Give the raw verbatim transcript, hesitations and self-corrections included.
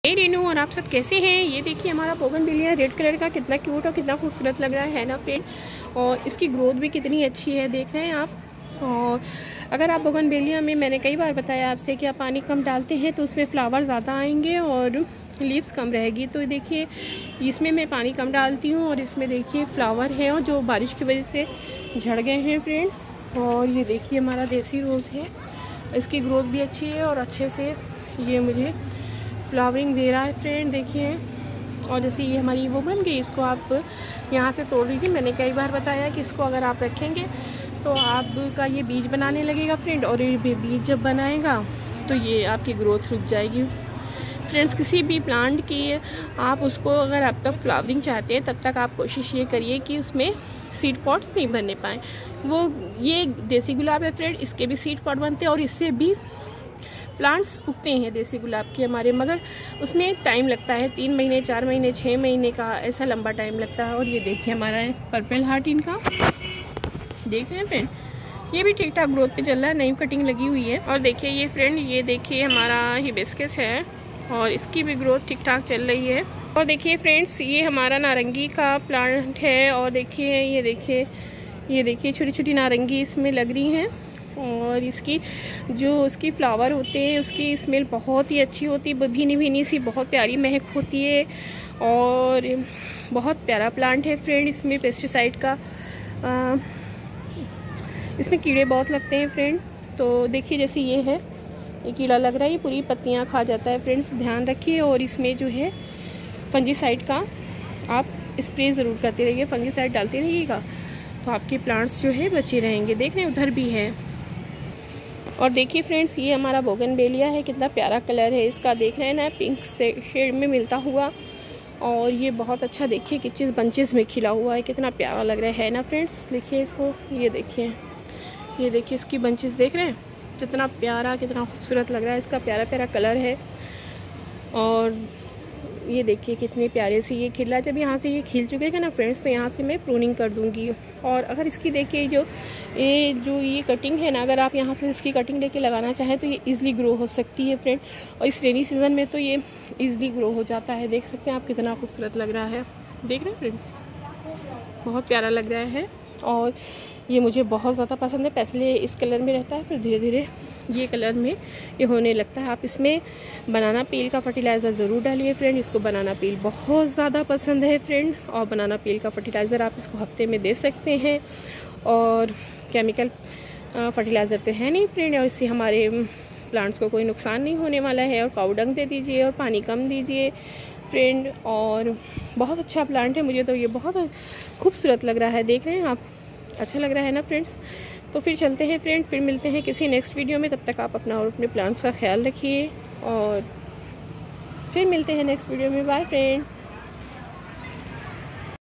हे रेनू, और आप सब कैसे हैं। ये देखिए हमारा बोगनविलिया रेड कलर का कितना क्यूट और कितना खूबसूरत लग रहा है ना फ्रेंड। और इसकी ग्रोथ भी कितनी अच्छी है, देख रहे हैं आप। और अगर आप बोगनविलिया में, मैंने कई बार बताया आपसे कि आप पानी कम डालते हैं तो उसमें फ्लावर ज़्यादा आएंगे और लीव्स कम रहेगी। तो देखिए इसमें मैं पानी कम डालती हूँ और इसमें देखिए फ्लावर है और जो बारिश की वजह से झड़ गए हैं फ्रेंड। और ये देखिए हमारा देसी रोज़ है, इसकी ग्रोथ भी अच्छी है और अच्छे से ये मुझे फ्लावरिंग दे रहा है फ्रेंड, देखिए। और जैसे ये हमारी वो बन गई, इसको आप यहाँ से तोड़ लीजिए। मैंने कई बार बताया कि इसको अगर आप रखेंगे तो आपका ये बीज बनाने लगेगा फ्रेंड, और ये बीज जब बनाएगा तो ये आपकी ग्रोथ रुक जाएगी फ्रेंड्स। किसी भी प्लांट की आप उसको अगर आप तक फ्लावरिंग चाहते हैं तब तक आप कोशिश ये करिए कि उसमें सीड पॉट्स नहीं बनने पाएँ। वो ये देसी गुलाब है फ्रेंड, इसके भी सीड पॉट बनते हैं और इससे भी प्लांट्स उगते हैं देसी गुलाब के हमारे, मगर उसमें टाइम लगता है, तीन महीने चार महीने छः महीने का ऐसा लंबा टाइम लगता है। और ये देखिए हमारा है पर्पल हार्ट इनका, देख रहे हैं फ्रेंड, ये भी ठीक ठाक ग्रोथ पे चल रहा है, नई कटिंग लगी हुई है। और देखिए ये फ्रेंड, ये देखिए हमारा हिबिस्कस है और इसकी भी ग्रोथ ठीक ठाक चल रही है। और देखिए फ्रेंड्स, ये हमारा नारंगी का प्लांट है और देखिए ये देखिए ये देखिए छोटी छोटी नारंगी इसमें लग रही हैं। और इसकी जो उसकी फ्लावर होते हैं उसकी स्मेल बहुत ही अच्छी होती है, भीनी भीनी सी बहुत प्यारी महक होती है और बहुत प्यारा प्लांट है फ्रेंड। इसमें पेस्टिसाइड का आ, इसमें कीड़े बहुत लगते हैं फ्रेंड। तो देखिए जैसे ये है, ये कीड़ा लग रहा है, ये पूरी पत्तियां खा जाता है फ्रेंड्स, ध्यान रखिए। और इसमें जो है फंजीसाइड का आप स्प्रे ज़रूर करते रहिए, फंजीसाइड डालते रहिएगा तो आपके प्लांट्स जो है बचे रहेंगे। देख रहे हैं उधर भी है। और देखिए फ्रेंड्स, ये हमारा बोगनविलिया है, कितना प्यारा कलर है इसका, देख रहे हैं ना, पिंक शेड में मिलता हुआ। और ये बहुत अच्छा देखिए किस बंचेस में खिला हुआ है, कितना प्यारा लग रहा है ना फ्रेंड्स। देखिए इसको, ये देखिए ये देखिए इसकी बंचेस देख रहे हैं, कितना प्यारा कितना खूबसूरत लग रहा है, इसका प्यारा प्यारा कलर है। और ये देखिए कितने प्यारे से ये खिला। जब यहाँ से ये खिल चुकेगा ना फ्रेंड्स तो यहाँ से मैं प्रूनिंग कर दूँगी। और अगर इसकी देखिए जो ये जो ये कटिंग है ना, अगर आप यहाँ से इसकी कटिंग लेके लगाना चाहें तो ये इजीली ग्रो हो सकती है फ्रेंड। और इस रेनी सीज़न में तो ये इजीली ग्रो हो जाता है, देख सकते हैं आप कितना खूबसूरत लग रहा है, देख रहे हैं फ्रेंड्स, बहुत प्यारा लग रहा है। और ये मुझे बहुत ज़्यादा पसंद है, पहले इस कलर में रहता है फिर धीरे धीरे ये कलर में ये होने लगता है। आप इसमें बनाना पील का फर्टिलाइज़र ज़रूर डालिए फ्रेंड, इसको बनाना पील बहुत ज़्यादा पसंद है फ्रेंड। और बनाना पील का फर्टिलाइज़र आप इसको हफ्ते में दे सकते हैं। और केमिकल फर्टिलाइज़र तो है नहीं फ्रेंड, और इससे हमारे प्लांट्स को कोई नुकसान नहीं होने वाला है। और पाउडर दे दीजिए और पानी कम दीजिए फ्रेंड। और बहुत अच्छा प्लांट है, मुझे तो ये बहुत खूबसूरत लग रहा है, देख रहे हैं आप, अच्छा लग रहा है ना फ्रेंड्स। तो फिर चलते हैं फ्रेंड, फिर मिलते हैं किसी नेक्स्ट वीडियो में। तब तक आप अपना और अपने प्लांट्स का ख्याल रखिए और फिर मिलते हैं नेक्स्ट वीडियो में। Bye friend.